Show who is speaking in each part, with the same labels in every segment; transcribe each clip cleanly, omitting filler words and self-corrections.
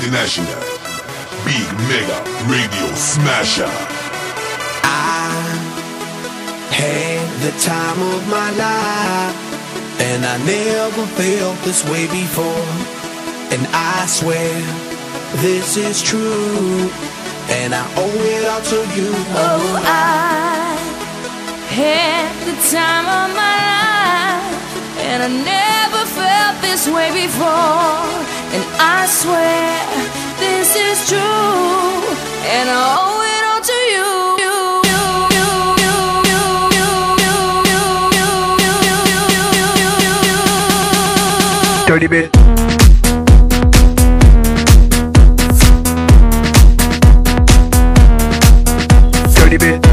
Speaker 1: International Big Mega Radio Smasher.
Speaker 2: I had the time of my life, and I never felt this way before. And I swear this is true, and I owe it all to you.
Speaker 3: Oh, I had the time of my life, and I never felt this way before. And I swear this is true, and I owe it all to you.
Speaker 2: Dirty bit. Dirty bit.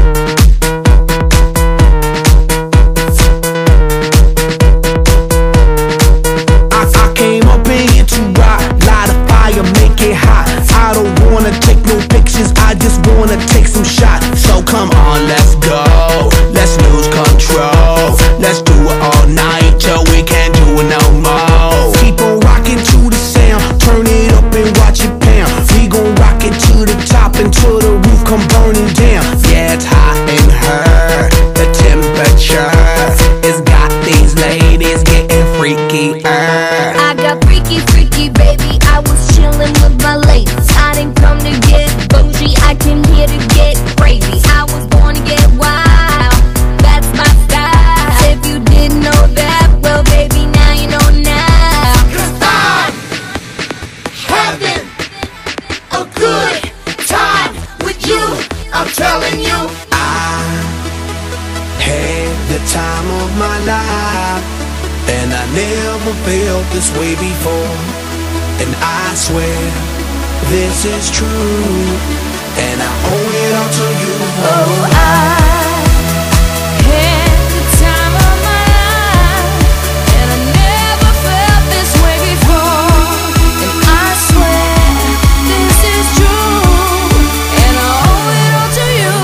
Speaker 2: I came up in here to rock, light a fire, make it hot. I don't wanna take no pictures, I just wanna take some shots. So come on, let's go, let's lose control. Let's do it all night till we can't do it no more. Keep on rocking to the sound, turn it up and watch it pound. We gon' rock it to the top until the roof come burning down. Yeah, it's hot in her, the temperature has got these ladies getting freaky.
Speaker 3: I got freaky, freaky, baby. I was chillin' with my ladies. I didn't come to get bougie, I came here to get crazy. I was born to get wild, that's my style. If you didn't know that, well, baby, now you know now. 'Cause I'm having a good time with you, I'm telling you.
Speaker 2: I had the time of my life, and I never felt this way before. And I swear this is true, and I owe it all to you.
Speaker 3: Oh, I had the time of my life, and I never felt this way before. And I swear this is true, and I owe it all to you.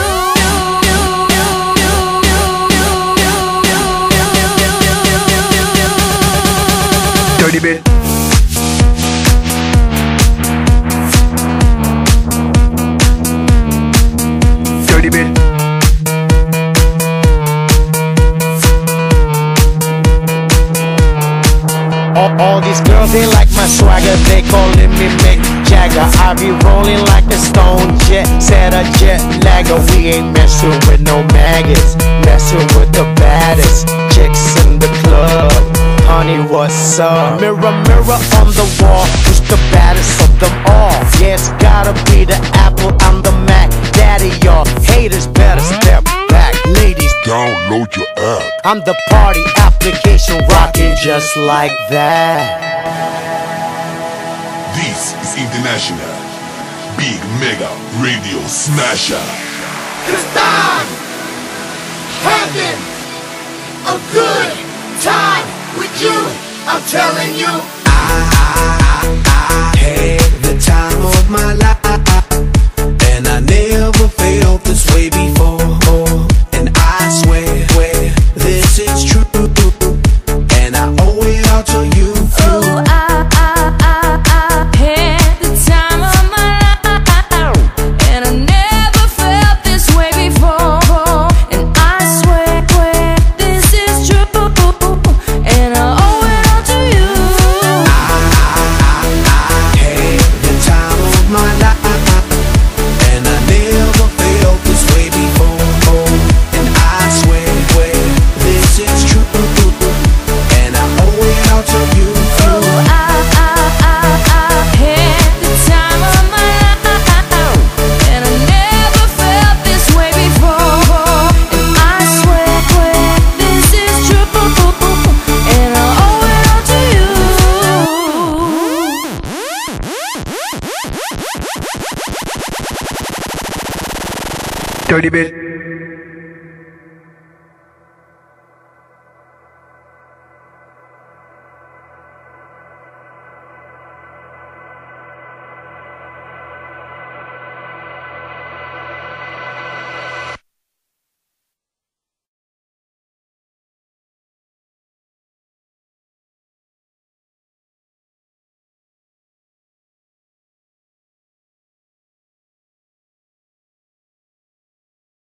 Speaker 2: Dirty bit. Dirty bit.
Speaker 4: All these girls, they like my swagger, they calling me Mick Jagger. I be rolling like a stone jet, set a jet lagger. We ain't messing with no maggots, messing with the baddest chicks in the club. Honey, what's up? Mirror, mirror on the wall, who's the baddest of them all? Yeah, it's gotta be the Apple, I'm the Mac. Daddy, y'all haters better step back. Ladies,
Speaker 1: Download your app.
Speaker 4: I'm the party application rocking just like that.
Speaker 1: This is International Big Mega Radio Smasher.
Speaker 3: 'Cause I'm having a good time with you, I'm telling you.
Speaker 2: I had the time of my life, and I never felt this way before. And I swear this is true, and I owe it all to you.
Speaker 3: Oh, I had the time of my life, and I never felt this way before. And I swear this is true, and I owe it all to you.
Speaker 2: I had the time of my life, and I never felt this way before. And I swear this is true, and I owe it all to you.
Speaker 3: Oh, I had the time of my life, and I never felt this way before. And I swear this is true, and I owe it all to you.
Speaker 2: Dirty bit.